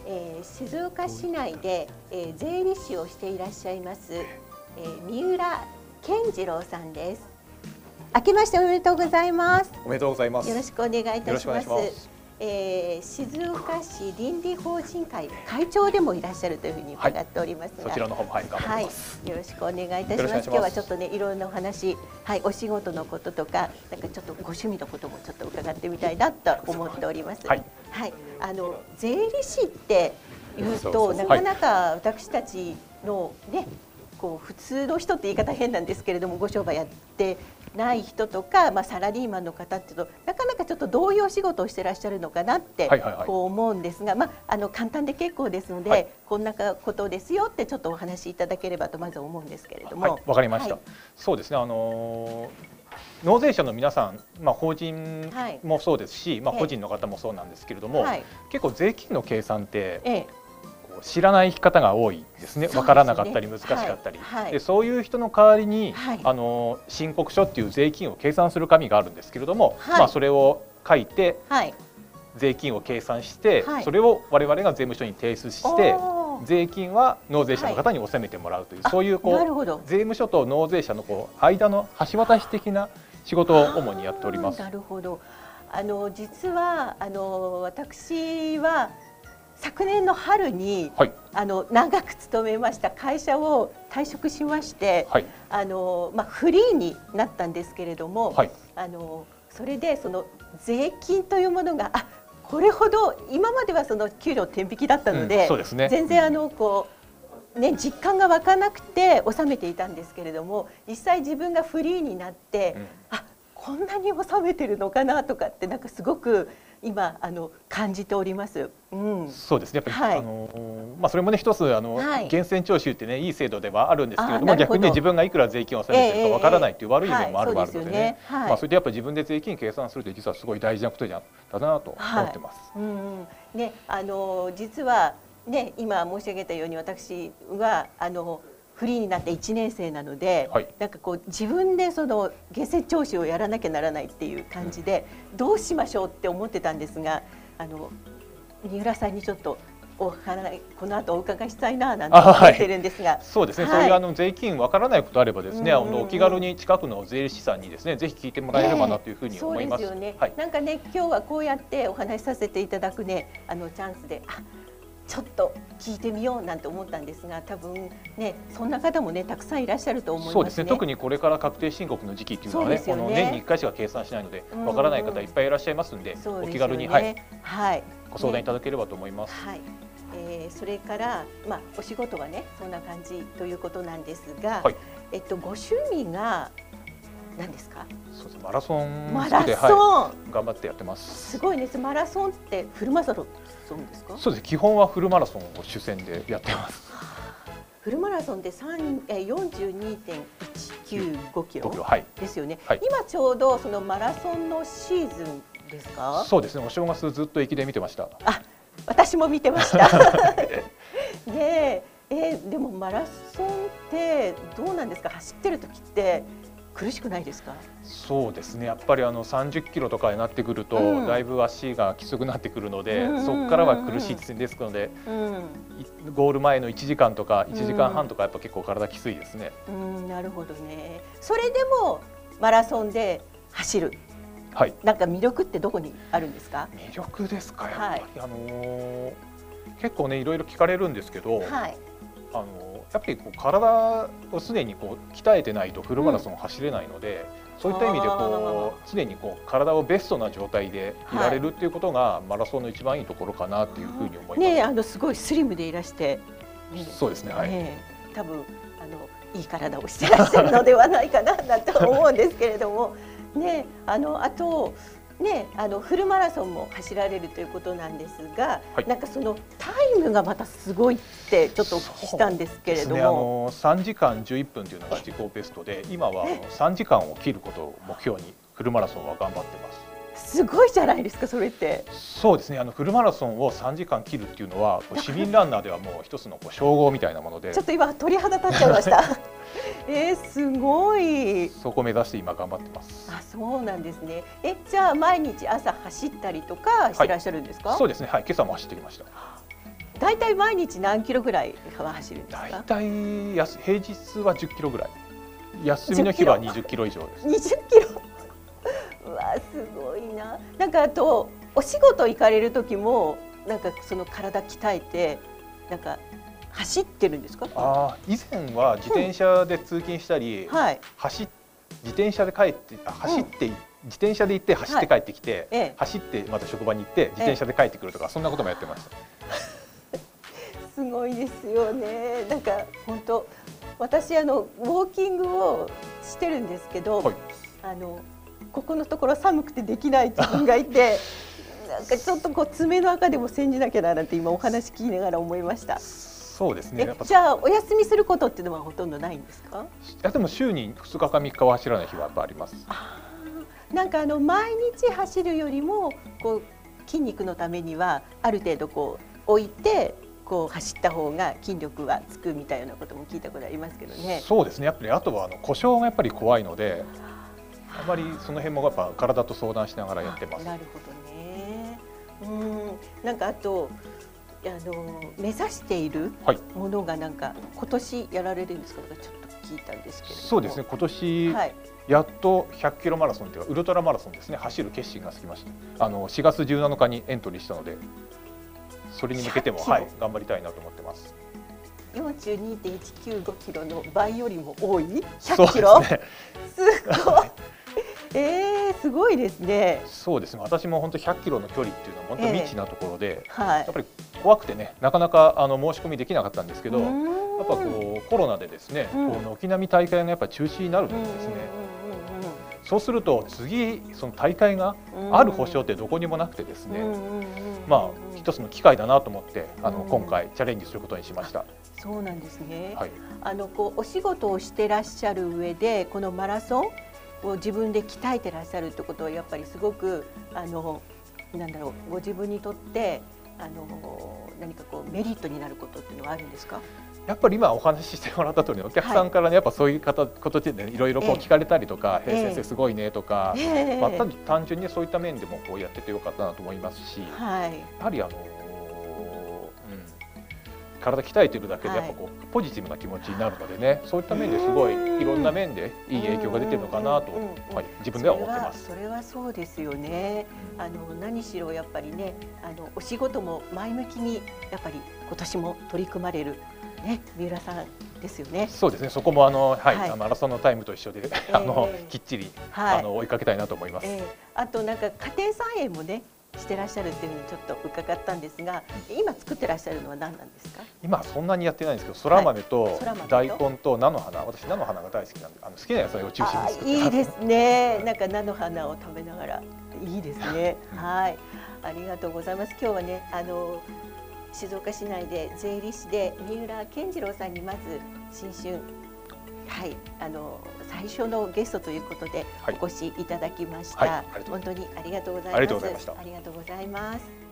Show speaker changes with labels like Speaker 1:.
Speaker 1: 静岡市内で、税理士をしていらっしゃいます、三浦健次郎さんです。明けましておめでとうございます。
Speaker 2: おめでとうございます。
Speaker 1: よろしくお願いいたします。静岡市倫理法人会会長でもいらっしゃるというふうに伺っておりますが、
Speaker 2: そちらの方も頑張ります。
Speaker 1: よろしくお願いいたします。今日はちょっとね、いろんなお話、お仕事のこととか、なんかちょっとご趣味のこともちょっと伺ってみたいなと思っております。税理士っていうと、なかなか私たちのね、こう普通の人って言い方変なんですけれども、ご商売やってない人とか、サラリーマンの方っていうとなかなかちょっとどういうお仕事をしてらっしゃるのかなってこう思うんですが、簡単で結構ですので、こんなことですよってちょっとお話しいただければとまず思うんですけれども。
Speaker 2: わかりました。そうですね。納税者の皆さん、法人もそうですし、個人の方もそうなんですけれども、結構税金の計算って、知らない方が多いですね。分からなかったり難しかったり、そういう人の代わりに、申告書っていう税金を計算する紙があるんですけれども、それを書いて、税金を計算して、それを我々が税務署に提出して、税金は納税者の方に納めてもらうという、そういう税務署と納税者の間の橋渡し的な仕事を主にやっております。
Speaker 1: なるほど。実は私は昨年の春に、長く勤めました会社を退職しまして、フリーになったんですけれども、それでその税金というものがこれほど今まではその給料天引きだったので、全然実感が湧かなくて納めていたんですけれども、実際自分がフリーになって、こんなに納めてるのかなとかってなんかすごく今感じております。
Speaker 2: そうですね。やっぱりそれもね、一つ源泉徴収ってね、いい制度ではあるんですけれども、逆にね、自分がいくら税金を納めてるかわからないっていう悪い面もあるのでね、それでやっぱり自分で税金計算するって実はすごい大事なことだなと思ってます。
Speaker 1: ね、実はね、今申し上げたように私はフリーになって1年生なので、なんかこう自分でその源泉徴収をやらなきゃならないっていう感じで、どうしましょうって思ってたんですが、三浦さんにちょっとこの後お伺いしたいななんて思ってるんですが、
Speaker 2: そうですね。そういう税金わからないことあればですね、お気軽に近くの税理士さんにですね、ぜひ聞いてもらえればなというふうに思います。
Speaker 1: そうですよね。なんかね、今日はこうやってお話しさせていただくね、チャンスでちょっと聞いてみようなんて思ったんですが、多分ね、そんな方もね、たくさんいらっしゃると思いますね。
Speaker 2: そうですね。特にこれから確定申告の時期っていうのはね、年に1回しか計算しないので、わからない方いっぱいいらっしゃいますので、お気軽にご相談いただければと思います。
Speaker 1: それからお仕事はね、そんな感じということなんですが、ご趣味が何ですか？
Speaker 2: そうです。マラソン頑張ってやってます。
Speaker 1: すごいです。マラソンってフルマラソンですか？
Speaker 2: そうです。基本はフルマラソンを主戦でやってます。
Speaker 1: フルマラソンで42.195キロですよね。今ちょうどそのマラソンのシーズンですか？
Speaker 2: そうですね。お正月ずっと駅で見てました。
Speaker 1: 私も見てました。でもマラソンってどうなんですか？走ってる時って苦しくないですか？
Speaker 2: そうですね。やっぱり30キロとかになってくると、だいぶ足がきつくなってくるので、そこからは苦しいですので、ゴール前の1時間とか1時間半とかやっぱ結構体きついですね。
Speaker 1: なるほどね。それでもマラソンで走る。なんか魅力ってどこにあるんですか？
Speaker 2: 魅力ですか。やっぱり結構ね、いろいろ聞かれるんですけど、やっぱり体を常に鍛えてないとフルマラソンを走れないので、そういった意味で常に体をベストな状態でいられるっていうことがマラソンの一番いいところかなっていうふうに思います。
Speaker 1: ね、すごいスリムでいらして、
Speaker 2: そうですね。
Speaker 1: 多分いい体をしてらっしゃるのではないかなと思うんですけれども、ね、あと。ね、フルマラソンも走られるということなんですが、なんかそのタイムがまたすごいってちょっとお聞きしたんですけれども、
Speaker 2: 3時間11分というのが自己ベストで、今は3時間を切ることを目標にフルマラソンは頑張ってます。
Speaker 1: すごいじゃないですか、それって。
Speaker 2: そうですね。フルマラソンを3時間切るっていうのは、市民ランナーではもう一つの称号みたいなもので、
Speaker 1: ちょっと今鳥肌立っちゃいました。すごい。
Speaker 2: そこを目指して今頑張ってます。
Speaker 1: そうなんですね。じゃあ毎日朝走ったりとかしてらっしゃるんですか？
Speaker 2: そうですね。今朝も走ってきました。
Speaker 1: だいたい毎日何キロぐらいは走るんですか？
Speaker 2: だいたい平日は10キロぐらい、休みの日は20キロ以上です。
Speaker 1: 20キロうわすごいな。なんかあとお仕事行かれる時もなんかその体鍛えてなんか走ってるんですか？
Speaker 2: 以前は自転車で通勤したり、自転車で帰って走って、自転車で行って走って帰ってきて、走ってまた職場に行って自転車で帰ってくるとか、そんなこともやってました。
Speaker 1: すごいですよね。なんか本当私ウォーキングをしてるんですけど、ここのところ寒くてできない自分がいてなんかちょっとこう爪の赤でも煎じなきゃななんて今お話聞きながら思いました。
Speaker 2: そうですね。
Speaker 1: じゃあお休みすることっていうのはほとんどないんですか？
Speaker 2: でも週に2日か3日は走らない日はやっぱあります。
Speaker 1: なんか毎日走るよりもこう筋肉のためにはある程度こう置いてこう走った方が筋力はつくみたいなことも聞いたことありますけどね。
Speaker 2: そうですね。やっぱりあとは故障がやっぱり怖いので、あまりその辺もやっぱ体と相談しながらやってます。
Speaker 1: なるほどね。なんかあと目指しているものがなんか今年やられるんですか？ちょっと聞いたんですけれども。
Speaker 2: そうですね。今年、やっと100キロマラソンというかウルトラマラソンですね、走る決心がつきました。4月17日にエントリーしたので、それに向けても頑張りたいなと思ってます。
Speaker 1: 42.195 キロの倍よりも多い100キロ。すごい。すごいですね。
Speaker 2: そうですね。私も本当100キロの距離っていうのは本当未知なところで、やっぱり怖くてね、なかなか申し込みできなかったんですけど、やっぱこうコロナでですね、軒並み大会がやっぱ中止になるんですね。そうすると次その大会がある保証ってどこにもなくてですね、まあ一つの機会だなと思って今回チャレンジすることにしました。
Speaker 1: そうなんですね。こうお仕事をしてらっしゃる上でこのマラソンを自分で鍛えてらっしゃるってことはやっぱりすごくなんだろう、ご自分にとって何かこうメリットになることっていうのはあるんですか？
Speaker 2: やっぱり今お話ししてもらった通りお客さんからね、やっぱそういうことでねいろいろこう聞かれたりとか、先生すごいねとか、単純にそういった面でもこうやっててよかったなと思いますし、やはり体鍛えてるだけでやっぱこうポジティブな気持ちになるのでね、そういった面ですごいいろんな面でいい影響が出てるのかなと自分では思ってます。
Speaker 1: それはそうですよね。何しろやっぱりねお仕事も前向きにやっぱり今年も取り組まれるね三浦さんですよね。
Speaker 2: そうですね。そこもマラソンのタイムと一緒できっちり追いかけたいなと思います。
Speaker 1: あとなんか家庭菜園もねしてらっしゃるっていうふうにちょっと伺ったんですが、今作ってらっしゃるのは何なんですか？
Speaker 2: 今そんなにやってないんですけど、そら豆と大根と菜の花、私菜の花が大好きなんで、好きな野菜を中心に作ってます。
Speaker 1: いいですね。なんか菜の花を食べながらいいですね。ありがとうございます。今日はね静岡市内で税理士で三浦健次郎さんにまず新春最初のゲストということでお越しいただきました。本当にありがとうございます。
Speaker 2: ありがとうございました。
Speaker 1: ありがとうございます。